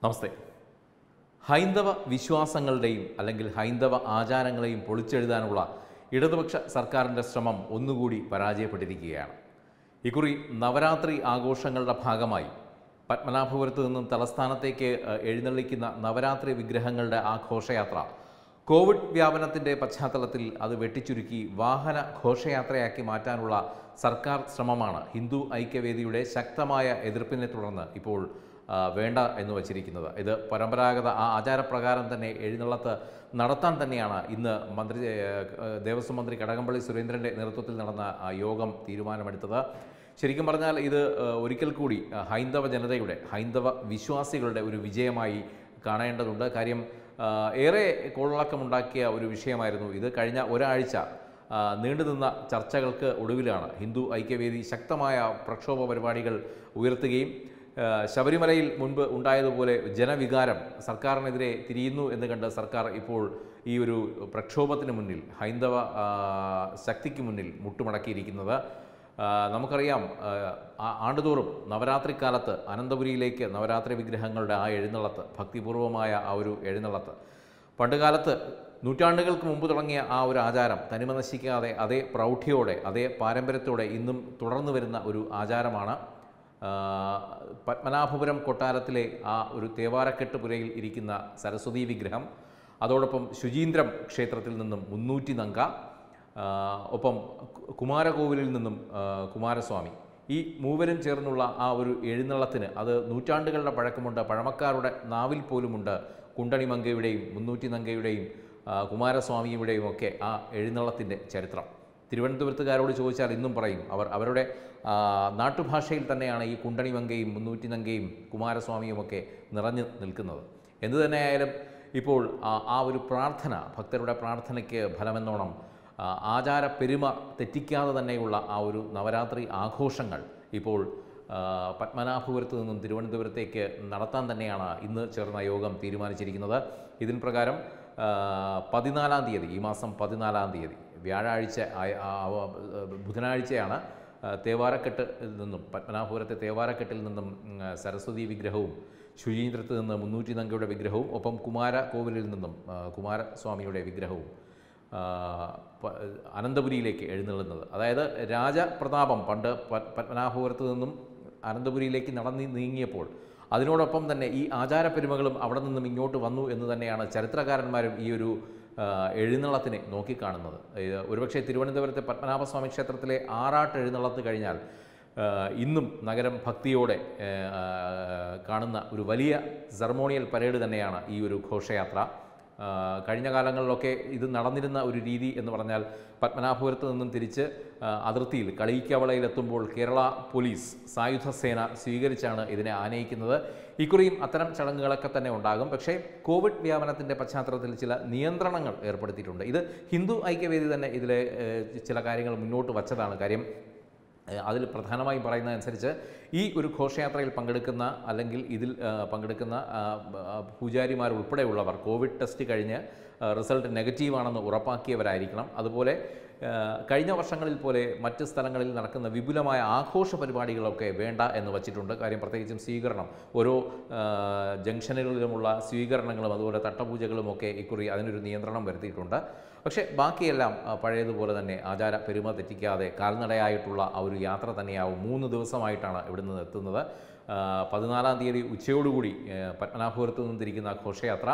നമസ്തേ. ഹൈന്ദവ വിശ്വാസങ്ങളുടെയും അല്ലെങ്കിൽ ഹൈന്ദവ ആചാരങ്ങളെയും പൊളിച്ചെഴുതാനുള്ള ഇടതുപക്ഷ സർക്കാരിൻ്റെ ശ്രമം ഒന്നുകൂടി പരാജയപ്പെട്ടിരിക്കുകയാണ്. ഇക്കുറി നവരാത്രി ആഘോഷങ്ങളുടെ ഭാഗമായി പത്മനാഭപുരത്ത് നിന്നും തലസ്ഥാനത്തേക്ക് എഴുന്നള്ളിക്കുന്ന നവരാത്രി വിഗ്രഹങ്ങളുടെ ആഘോഷയാത്ര കോവിഡ് വ്യാപനത്തിൻ്റെ പശ്ചാത്തലത്തിൽ അത് വെട്ടിച്ചുരുക്കി വാഹന ഘോഷയാത്രയാക്കി മാറ്റാനുള്ള സർക്കാർ ശ്രമമാണ് ഹിന്ദു ഐക്യവേദിയുടെ ശക്തമായ എതിർപ്പിനെ തുടർന്ന് ഇപ്പോൾ വേണ്ട എന്ന് വച്ചിരിക്കുന്നത്. ഇത് പരമ്പരാഗത ആചാരപ്രകാരം തന്നെ എഴുന്നള്ളത്ത് നടത്താൻ തന്നെയാണ് ഇന്ന് ദേവസ്വം മന്ത്രി കടകംപള്ളി സുരേന്ദ്രൻ്റെ നേതൃത്വത്തിൽ നടന്ന യോഗം തീരുമാനമെടുത്തത്. ശരിക്കും പറഞ്ഞാൽ ഇത് ഒരിക്കൽ കൂടി ഹൈന്ദവ ജനതയുടെ ഹൈന്ദവ വിശ്വാസികളുടെ ഒരു വിജയമായി കാണേണ്ടതുണ്ട്. കാര്യം ഏറെ കോളിളക്കമുണ്ടാക്കിയ ഒരു വിഷയമായിരുന്നു ഇത്. കഴിഞ്ഞ ഒരാഴ്ച നീണ്ടുനിന്ന ചർച്ചകൾക്ക് ഒടുവിലാണ് ഹിന്ദു ഐക്യവേദി ശക്തമായ പ്രക്ഷോഭ പരിപാടികൾ ഉയർത്തുകയും ശബരിമലയിൽ മുൻപ് ഉണ്ടായതുപോലെ ജനവികാരം സർക്കാരിനെതിരെ തിരിയുന്നു എന്ന് കണ്ട് സർക്കാർ ഇപ്പോൾ ഈ ഒരു പ്രക്ഷോഭത്തിന് മുന്നിൽ ഹൈന്ദവ ശക്തിക്ക് മുന്നിൽ മുട്ടുമടക്കിയിരിക്കുന്നത്. നമുക്കറിയാം, ആണ്ടുതോറും നവരാത്രി കാലത്ത് അനന്തപുരിയിലേക്ക് നവരാത്രി വിഗ്രഹങ്ങളുടെ ആ എഴുന്നള്ളത്ത്, ഭക്തിപൂർവമായ ആ ഒരു എഴുന്നള്ളത്ത്, പണ്ടുകാലത്ത് നൂറ്റാണ്ടുകൾക്ക് മുമ്പ് തുടങ്ങിയ ആ ഒരു ആചാരം തനിമ നശിക്കാതെ അതേ പ്രൗഢിയോടെ അതേ പാരമ്പര്യത്തോടെ ഇന്നും തുടർന്നു വരുന്ന ഒരു ആചാരമാണ്. പത്മനാഭപുരം കൊട്ടാരത്തിലെ ആ ഒരു തേവാരക്കെട്ട് പുരയിൽ ഇരിക്കുന്ന സരസ്വതി വിഗ്രഹം, അതോടൊപ്പം ശുചീന്ദ്രം ക്ഷേത്രത്തിൽ നിന്നും 300 നങ്ക, ഒപ്പം കുമാരകോവിലിൽ നിന്നും കുമാരസ്വാമി, ഈ മൂവരും ചേർന്നുള്ള ആ ഒരു എഴുന്നള്ളത്തിന് അത് നൂറ്റാണ്ടുകളുടെ പഴക്കമുണ്ട്. പഴമക്കാരുടെ നാവിൽ പോലുമുണ്ട് കുണ്ടണിമങ്കയുടെയും 300 നങ്കയുടെയും കുമാരസ്വാമിയുടെയും ഒക്കെ ആ എഴുന്നള്ളത്തിൻ്റെ ചരിത്രം. തിരുവനന്തപുരത്തുകാരോട് ചോദിച്ചാൽ ഇന്നും പറയും, അവരുടെ നാട്ടുഭാഷയിൽ തന്നെയാണ് ഈ കുണ്ടണിമങ്കയും 300 നങ്കയും കുമാരസ്വാമിയുമൊക്കെ നിറഞ്ഞു നിൽക്കുന്നത്. എന്തു തന്നെയായാലും ഇപ്പോൾ ആ ഒരു പ്രാർത്ഥന, ഭക്തരുടെ പ്രാർത്ഥനയ്ക്ക് ഫലമെന്നോണം ആചാര പെരുമ തെറ്റിക്കാതെ തന്നെയുള്ള ആ ഒരു നവരാത്രി ആഘോഷങ്ങൾ ഇപ്പോൾ പത്മനാഭപുരത്ത് നിന്നും തിരുവനന്തപുരത്തേക്ക് നടത്താൻ തന്നെയാണ് ഇന്ന് ചേർന്ന യോഗം തീരുമാനിച്ചിരിക്കുന്നത്. ഇതിൻ പ്രകാരം 14-ാം തീയതി, ഈ മാസം 14-ാം തീയതി വ്യാഴാഴ്ച, ബുധനാഴ്ചയാണ് തേവാരക്കെട്ടിൽ നിന്നും, പത്മനാഭപുരത്തെ തേവാരക്കെട്ടിൽ നിന്നും സരസ്വതി വിഗ്രഹവും ശുചീന്ദ്രത്തിൽ നിന്ന് 300 നങ്കയുടെ വിഗ്രഹവും ഒപ്പം കുമാരകോവിലിൽ നിന്നും കുമാരസ്വാമിയുടെ വിഗ്രഹവും അനന്തപുരിയിലേക്ക് എഴുന്നള്ളുന്നത്. അതായത് രാജപ്രതാപം പണ്ട് പത്മനാഭപുരത്ത് നിന്നും അനന്തപുരിയിലേക്ക് നടന്നു നീങ്ങിയപ്പോൾ അതിനോടൊപ്പം തന്നെ ഈ ആചാരപ്പെരുമകളും അവിടെ നിന്നും ഇങ്ങോട്ട് വന്നു എന്ന് തന്നെയാണ് ചരിത്രകാരന്മാരും ഈ ഒരു എഴുന്നള്ളത്തിനെ നോക്കിക്കാണുന്നത്. ഒരുപക്ഷെ തിരുവനന്തപുരത്തെ പത്മനാഭസ്വാമി ക്ഷേത്രത്തിലെ ആറാട്ട് എഴുന്നള്ളത്ത് കഴിഞ്ഞാൽ ഇന്നും നഗരം ഭക്തിയോടെ കാണുന്ന ഒരു വലിയ സെറമോണിയൽ പരേഡ് തന്നെയാണ് ഈ ഒരു ഘോഷയാത്ര. കഴിഞ്ഞ കാലങ്ങളിലൊക്കെ ഇത് നടന്നിരുന്ന ഒരു രീതി എന്ന് പറഞ്ഞാൽ പത്മനാഭപുരത്ത് നിന്നും തിരിച്ച് അതിർത്തിയിൽ കളിയിക്കവളയിലെത്തുമ്പോൾ കേരള പോലീസ് സായുധ സേന സ്വീകരിച്ചാണ് ഇതിനെ ആനയിക്കുന്നത്. ഇക്കുറിയും അത്തരം ചടങ്ങുകളൊക്കെ തന്നെ ഉണ്ടാകും. പക്ഷേ കോവിഡ് വ്യാപനത്തിൻ്റെ പശ്ചാത്തലത്തിൽ ചില നിയന്ത്രണങ്ങൾ ഏർപ്പെടുത്തിയിട്ടുണ്ട്. ഇത് ഹിന്ദു ഐക്യവേദി തന്നെ ഇതിലെ ചില കാര്യങ്ങൾ മുന്നോട്ട് വച്ചതാണ്. കാര്യം അതിൽ പ്രധാനമായും പറയുന്നതനുസരിച്ച് ഈ ഒരു ഘോഷയാത്രയിൽ പങ്കെടുക്കുന്ന അല്ലെങ്കിൽ ഇതിൽ പങ്കെടുക്കുന്ന പൂജാരിമാർ ഉൾപ്പെടെയുള്ളവർ കോവിഡ് ടെസ്റ്റ് കഴിഞ്ഞ് റിസൾട്ട് നെഗറ്റീവാണെന്ന് ഉറപ്പാക്കിയവരായിരിക്കണം. അതുപോലെ കഴിഞ്ഞ വർഷങ്ങളിൽ പോലെ മറ്റ് സ്ഥലങ്ങളിൽ നടക്കുന്ന വിപുലമായ ആഘോഷ പരിപാടികളൊക്കെ വേണ്ട എന്ന് വച്ചിട്ടുണ്ട്. കാര്യം പ്രത്യേകിച്ചും സ്വീകരണം, ഓരോ ജംഗ്ഷനുകളിലുമുള്ള സ്വീകരണങ്ങളും അതുപോലെ തട്ടപൂജകളുമൊക്കെ ഇക്കുറി അതിനൊരു നിയന്ത്രണം വരുത്തിയിട്ടുണ്ട്. പക്ഷേ ബാക്കിയെല്ലാം പഴയതുപോലെ തന്നെ ആചാര പെരുമ തെറ്റിക്കാതെ കാൽനടയായിട്ടുള്ള ആ ഒരു യാത്ര തന്നെയാവും. 3 ദിവസമായിട്ടാണ് ഇവിടെ നിന്ന് എത്തുന്നത്. 14-ാം തീയതി ഉച്ചയോടുകൂടി പത്മനാഭപുരത്ത് നിന്ന് തിരിക്കുന്ന ഘോഷയാത്ര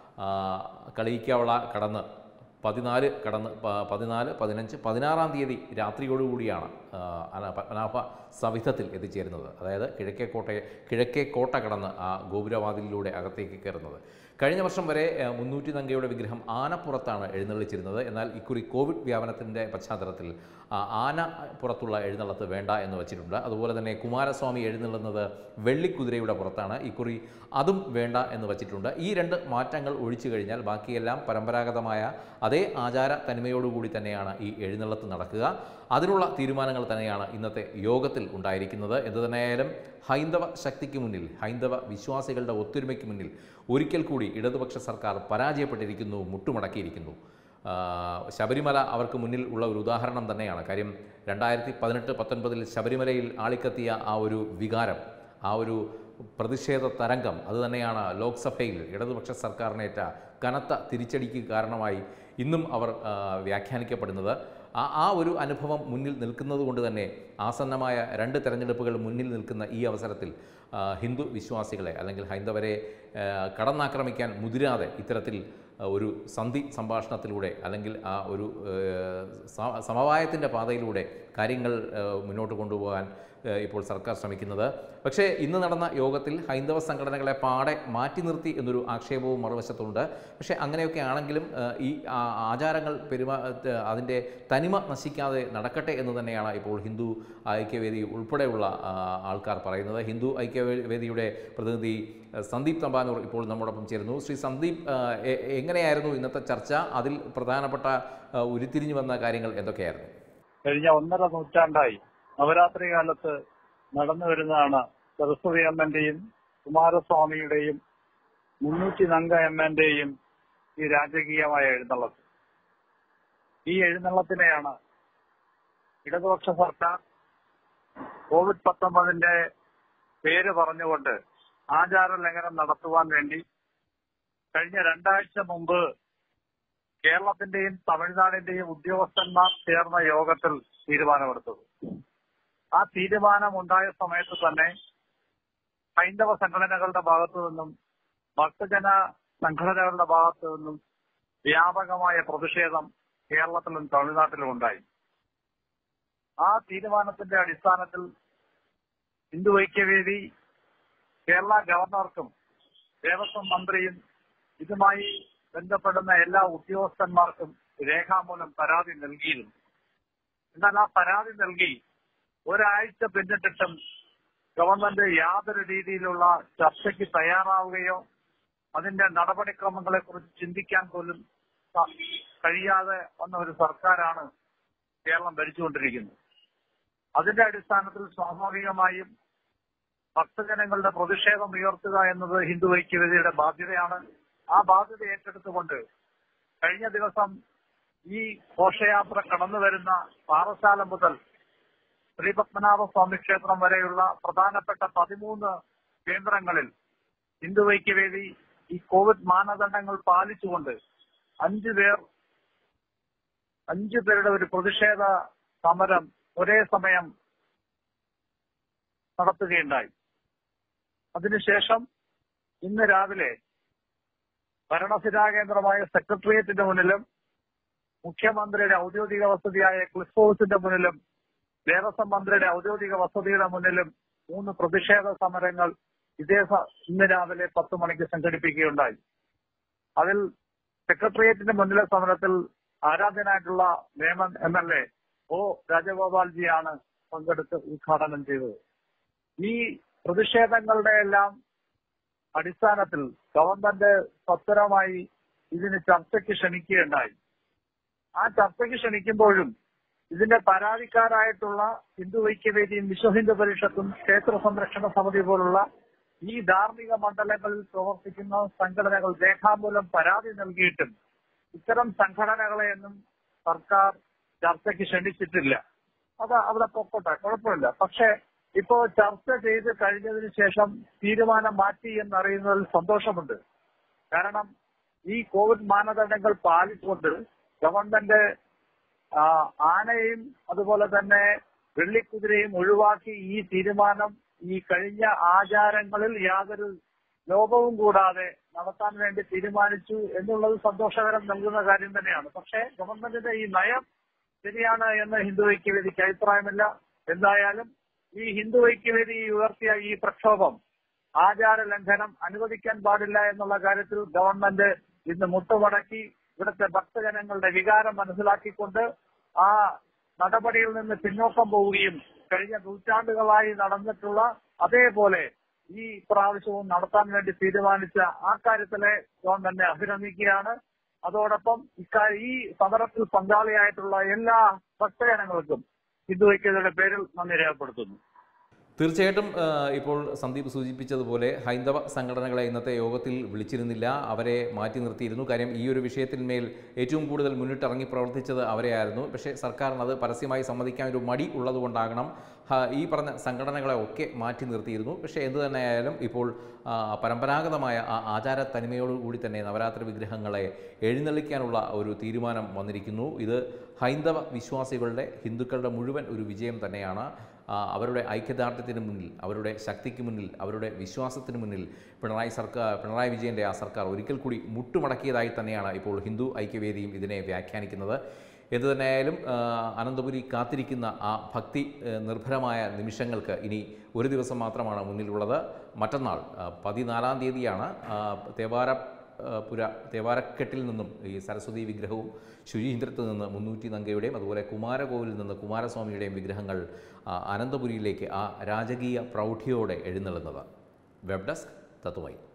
കളിയിക്കവള കടന്ന് 14 കടന്ന് 14, 15, 16-ാം തീയതി രാത്രിയോടുകൂടിയാണ് പത്മനാഭ സവിധത്തിൽ എത്തിച്ചേരുന്നത്. അതായത് കിഴക്കേ കോട്ട കടന്ന് ആ ഗോപുരവാതിലിലൂടെ അകത്തേക്ക് കയറുന്നത്. കഴിഞ്ഞ വർഷം വരെ 300 നങ്കയുടെ വിഗ്രഹം ആനപ്പുറത്താണ് എഴുന്നള്ളിച്ചിരുന്നത്. എന്നാൽ ഇക്കുറി കോവിഡ് വ്യാപനത്തിൻ്റെ പശ്ചാത്തലത്തിൽ ആനപ്പുറത്തുള്ള എഴുന്നള്ളത്ത് വേണ്ട എന്ന് വച്ചിട്ടുണ്ട്. അതുപോലെ തന്നെ കുമാരസ്വാമി എഴുന്നള്ളുന്നത് വെള്ളിക്കുതിരയുടെ പുറത്താണ്. ഇക്കുറി അതും വേണ്ട എന്ന് വച്ചിട്ടുണ്ട്. ഈ 2 മാറ്റങ്ങൾ ഒഴിച്ചു കഴിഞ്ഞാൽ ബാക്കിയെല്ലാം പരമ്പരാഗതമായ അതേ ആചാര തനിമയോടുകൂടി തന്നെയാണ് ഈ എഴുന്നള്ളത്ത് നടക്കുക. അതിനുള്ള തീരുമാനങ്ങൾ തന്നെയാണ് ഇന്നത്തെ യോഗത്തിൽ ഉണ്ടായിരിക്കുന്നത്. എന്തുതന്നെയായാലും ഹൈന്ദവ ശക്തിക്ക് മുന്നിൽ, ഹൈന്ദവ വിശ്വാസികളുടെ ഒത്തൊരുമയ്ക്ക് മുന്നിൽ ഒരിക്കൽ കൂടി ഇടതുപക്ഷ സർക്കാർ പരാജയപ്പെട്ടിരിക്കുന്നു, മുട്ടുമടക്കിയിരിക്കുന്നു. ശബരിമല അവർക്ക് മുന്നിൽ ഉള്ള ഒരു ഉദാഹരണം തന്നെയാണ്. കാര്യം 2018-19 ശബരിമലയിൽ ആളിക്കത്തിയ ആ ഒരു വികാരം, ആ ഒരു പ്രതിഷേധ തരംഗം അതുതന്നെയാണ് ലോക്സഭയിൽ ഇടതുപക്ഷ സർക്കാരിനേറ്റ കനത്ത തിരിച്ചടിക്ക് കാരണമായി ഇന്നും അവർ വ്യാഖ്യാനിക്കപ്പെടുന്നത്. ആ ഒരു അനുഭവം മുന്നിൽ നിൽക്കുന്നത് കൊണ്ട് തന്നെ ആസന്നമായ 2 തെരഞ്ഞെടുപ്പുകൾ മുന്നിൽ നിൽക്കുന്ന ഈ അവസരത്തിൽ ഹിന്ദു വിശ്വാസികളെ അല്ലെങ്കിൽ ഹൈന്ദവരെ കടന്നാക്രമിക്കാൻ മുതിരാതെ ഇത്തരത്തിൽ ഒരു സന്ധി സംഭാഷണത്തിലൂടെ അല്ലെങ്കിൽ ആ ഒരു സമവായത്തിൻ്റെ പാതയിലൂടെ കാര്യങ്ങൾ മുന്നോട്ട് കൊണ്ടുപോകാൻ ഇപ്പോൾ സർക്കാർ ശ്രമിക്കുന്നത്. പക്ഷേ ഇന്ന് നടന്ന യോഗത്തിൽ ഹൈന്ദവ സംഘടനകളെ പാടെ മാറ്റി നിർത്തി എന്നൊരു ആക്ഷേപവും മറുവശത്തുണ്ട്. പക്ഷേ അങ്ങനെയൊക്കെ ആണെങ്കിലും ഈ ആചാരങ്ങൾ അതിൻ്റെ തനിമ നശിക്കാതെ നടക്കട്ടെ എന്ന് തന്നെയാണ് ഇപ്പോൾ ഹിന്ദു ഐക്യവേദി ഉൾപ്പെടെയുള്ള ആൾക്കാർ പറയുന്നത്. ഹിന്ദു ഐക്യവേദിയുടെ പ്രതിനിധി സന്ദീപ് തമ്പാനൂർ ഇപ്പോൾ നമ്മോടൊപ്പം ചേരുന്നു. ശ്രീ സന്ദീപ്, എങ്ങനെയായിരുന്നു ഇന്നത്തെ ചർച്ച? അതിൽ പ്രധാനപ്പെട്ട ഉരുത്തിരിഞ്ഞു വന്ന കാര്യങ്ങൾ എന്തൊക്കെയായിരുന്നു? കഴിഞ്ഞ 1.5 നൂറ്റാണ്ടായി നവരാത്രി കാലത്ത് നടന്നു വരുന്നതാണ് സരസ്വതി അമ്മന്റെയും കുമാരസ്വാമിയുടെയും 300 അമ്മന്റെയും ഈ രാജകീയമായ എഴുന്നള്ളത്ത്. ഈ എഴുന്നള്ളത്തിനെയാണ് ഇടതുപക്ഷ സർക്കാർ COVID-19 പേര് പറഞ്ഞുകൊണ്ട് ആചാര ലംഘനം നടത്തുവാൻ വേണ്ടി കഴിഞ്ഞ 2 ആഴ്ച മുമ്പ് കേരളത്തിന്റെയും തമിഴ്നാടിന്റെയും ഉദ്യോഗസ്ഥന്മാർ ചേർന്ന യോഗത്തിൽ തീരുമാനമെടുത്തത്. ആ തീരുമാനം ഉണ്ടായ സമയത്ത് തന്നെ ഹൈന്ദവ സംഘടനകളുടെ ഭാഗത്തു നിന്നും ഭക്തജന സംഘടനകളുടെ ഭാഗത്തു നിന്നും വ്യാപകമായ പ്രതിഷേധം കേരളത്തിലും തമിഴ്നാട്ടിലും ഉണ്ടായി. ആ തീരുമാനത്തിന്റെ അടിസ്ഥാനത്തിൽ ഹിന്ദു ഐക്യവേദി കേരള ഗവർണർക്കും ദേവസ്വം മന്ത്രിയും ഇതുമായി ബന്ധപ്പെടുന്ന എല്ലാ ഉദ്യോഗസ്ഥന്മാർക്കും രേഖാമൂലം പരാതി നൽകിയിരുന്നു. എന്നാൽ ആ പരാതി നൽകി ഒരാഴ്ച പിന്നിട്ടിട്ടും ഗവൺമെന്റ് യാതൊരു രീതിയിലുള്ള ചർച്ചയ്ക്ക് തയ്യാറാവുകയോ അതിന്റെ നടപടിക്രമങ്ങളെ കുറിച്ച് ചിന്തിക്കാൻ പോലും കഴിയാതെ വന്ന ഒരു സർക്കാരാണ് കേരളം ഭരിച്ചുകൊണ്ടിരിക്കുന്നത്. അതിന്റെ അടിസ്ഥാനത്തിൽ സ്വാഭാവികമായും ഭക്തജനങ്ങളുടെ പ്രതിഷേധം ഉയർത്തുക എന്നത് ഹിന്ദു ഐക്യവേദിയുടെ ബാധ്യതയാണ്. ആ ബാധ്യത ഏറ്റെടുത്തുകൊണ്ട് കഴിഞ്ഞ ദിവസം ഈ ഘോഷയാത്ര കടന്നു വരുന്ന പാറശാല മുതൽ ശ്രീപത്മനാഭസ്വാമി ക്ഷേത്രം വരെയുള്ള പ്രധാനപ്പെട്ട 13 കേന്ദ്രങ്ങളിൽ ഹിന്ദു ഐക്യവേദി ഈ കോവിഡ് മാനദണ്ഡങ്ങൾ പാലിച്ചുകൊണ്ട് 5 പേരുടെ ഒരു പ്രതിഷേധ സമരം ഒരേ സമയം നടത്തുകയുണ്ടായി. അതിനുശേഷം ഇന്ന് രാവിലെ ഭരണസിരാ കേന്ദ്രമായ സെക്രട്ടേറിയറ്റിന്റെ മുന്നിലും മുഖ്യമന്ത്രിയുടെ ഔദ്യോഗിക വസതിയായ ക്ലിഫ് ഹൌസിന്റെ മുന്നിലും ദേവസ്വം മന്ത്രിയുടെ ഔദ്യോഗിക വസതിയുടെ മുന്നിലും 3 പ്രതിഷേധ സമരങ്ങൾ ഇന്ന് രാവിലെ 10 മണിക്ക് സംഘടിപ്പിക്കുകയുണ്ടായി. അതിൽ സെക്രട്ടേറിയറ്റിന്റെ മുന്നിലെ സമരത്തിൽ ആരാധ്യനായിട്ടുള്ള നേമം MLA ഒ രാജഗോപാൽജിയാണ് പങ്കെടുത്ത് ഉദ്ഘാടനം ചെയ്തത്. ഈ പ്രതിഷേധങ്ങളുടെ എല്ലാം അടിസ്ഥാനത്തിൽ ഗവൺമെന്റ് സത്വരമായി ഇതിന് ചർച്ചയ്ക്ക് ക്ഷണിക്കുകയുണ്ടായി. ആ ചർച്ചയ്ക്ക് ക്ഷണിക്കുമ്പോഴും ഇതിന്റെ പരാതിക്കാരായിട്ടുള്ള ഹിന്ദു ഐക്യവേദിയും വിശ്വഹിന്ദു പരിഷത്തും ക്ഷേത്ര സംരക്ഷണ സമിതി പോലുള്ള ഈ ധാർമ്മിക മണ്ഡലങ്ങളിൽ പ്രവർത്തിക്കുന്ന സംഘടനകൾ രേഖാമൂലം പരാതി നൽകിയിട്ടും ഇത്തരം സംഘടനകളെയൊന്നും സർക്കാർ ചർച്ചയ്ക്ക് ക്ഷണിച്ചിട്ടില്ല. അത് അവിടെ പൊക്കോട്ടെ, കുഴപ്പമില്ല. പക്ഷേ ഇപ്പോ ചർച്ച ചെയ്ത് കഴിഞ്ഞതിന് ശേഷം തീരുമാനം മാറ്റി എന്നറിയുന്നതിൽ സന്തോഷമുണ്ട്. കാരണം ഈ കോവിഡ് മാനദണ്ഡങ്ങൾ പാലിച്ചുകൊണ്ട് ഗവൺമെന്റ് ആനയും അതുപോലെ തന്നെ വെള്ളിക്കുതിരയും ഒഴിവാക്കി ഈ തീരുമാനം ഈ കഴിഞ്ഞ ആചാരങ്ങളിൽ യാതൊരു ലോപവും കൂടാതെ നടത്താൻ വേണ്ടി തീരുമാനിച്ചു എന്നുള്ളത് സന്തോഷകരം നൽകുന്ന കാര്യം തന്നെയാണ്. പക്ഷേ ഗവൺമെന്റിന്റെ ഈ നയം ശരിയാണ് എന്ന് ഹിന്ദു ഐക്യവേദിക്ക് അഭിപ്രായമില്ല. എന്തായാലും ഈ ഹിന്ദു ഐക്യവേദി ഉയർത്തിയ ഈ പ്രക്ഷോഭം ആചാര ലംഘനം അനുവദിക്കാൻ പാടില്ല എന്നുള്ള കാര്യത്തിൽ ഗവൺമെന്റ് ഇന്ന് മുട്ടുമടക്കി ഇവിടുത്തെ ഭക്തജനങ്ങളുടെ വികാരം മനസ്സിലാക്കിക്കൊണ്ട് ആ നടപടിയിൽ നിന്ന് പിന്നോക്കം പോവുകയും കഴിഞ്ഞ നൂറ്റാണ്ടുകളായി നടന്നിട്ടുള്ള അതേപോലെ ഈ പ്രാവശ്യവും നടത്താൻ വേണ്ടി തീരുമാനിച്ച ആ കാര്യത്തിലെ ഗവൺമെന്റിനെ അഭിനന്ദിക്കുകയാണ്. അതോടൊപ്പം ഈ സമരത്തിൽ പങ്കാളിയായിട്ടുള്ള എല്ലാ ഭക്തജനങ്ങൾക്കും ഹിന്ദു ഐക്യതയുടെ പേരിൽ നന്ദി രേഖപ്പെടുത്തുന്നു. തീർച്ചയായിട്ടും ഇപ്പോൾ സന്ദീപ് സൂചിപ്പിച്ചതുപോലെ ഹൈന്ദവ സംഘടനകളെ ഇന്നത്തെ യോഗത്തിൽ വിളിച്ചിരുന്നില്ല, അവരെ മാറ്റി നിർത്തിയിരുന്നു. കാര്യം ഈ ഒരു വിഷയത്തിന്മേൽ ഏറ്റവും കൂടുതൽ മുന്നിട്ടിറങ്ങി പ്രവർത്തിച്ചത് അവരെയായിരുന്നു. പക്ഷേ സർക്കാരിന് അത് പരസ്യമായി സമ്മതിക്കാൻ ഒരു മടി ഉള്ളതുകൊണ്ടാകണം ഈ പറഞ്ഞ സംഘടനകളെ ഒക്കെ മാറ്റി നിർത്തിയിരുന്നു. പക്ഷേ എന്തു തന്നെയായാലും ഇപ്പോൾ പരമ്പരാഗതമായ ആ ആചാര തനിമയോടുകൂടി തന്നെ നവരാത്രി വിഗ്രഹങ്ങളെ എഴുന്നള്ളിക്കാനുള്ള ഒരു തീരുമാനം വന്നിരിക്കുന്നു. ഇത് ഹൈന്ദവ വിശ്വാസികളുടെ, ഹിന്ദുക്കളുടെ മുഴുവൻ ഒരു വിജയം തന്നെയാണ്. അവരുടെ ഐക്യദാർഢ്യത്തിന് മുന്നിൽ, അവരുടെ ശക്തിക്ക് മുന്നിൽ, അവരുടെ വിശ്വാസത്തിന് മുന്നിൽ പിണറായി വിജയൻ്റെ ആ സർക്കാർ ഒരിക്കൽ കൂടി മുട്ടുമടക്കിയതായി തന്നെയാണ് ഇപ്പോൾ ഹിന്ദു ഐക്യവേദിയും ഇതിനെ വ്യാഖ്യാനിക്കുന്നത്. എന്തു തന്നെയായാലും അനന്തപുരി കാത്തിരിക്കുന്ന ആ ഭക്തി നിർഭരമായ നിമിഷങ്ങൾക്ക് ഇനി ഒരു ദിവസം മാത്രമാണ് മുന്നിലുള്ളത്. മറ്റന്നാൾ 14-ാം തീയതിയാണ് തേവാരക്കെട്ടിൽ നിന്നും ഈ സരസ്വതി വിഗ്രഹവും ശുചീന്ദ്രത്തിൽ നിന്ന് 300 നങ്കയുടെയും അതുപോലെ കുമാരകോവിലിൽ നിന്ന് കുമാരസ്വാമിയുടെയും വിഗ്രഹങ്ങൾ അനന്തപുരിയിലേക്ക് ആ രാജകീയ പ്രൗഢിയോടെ എഴുന്നള്ളുന്നത്. Web desk Tatwamayi.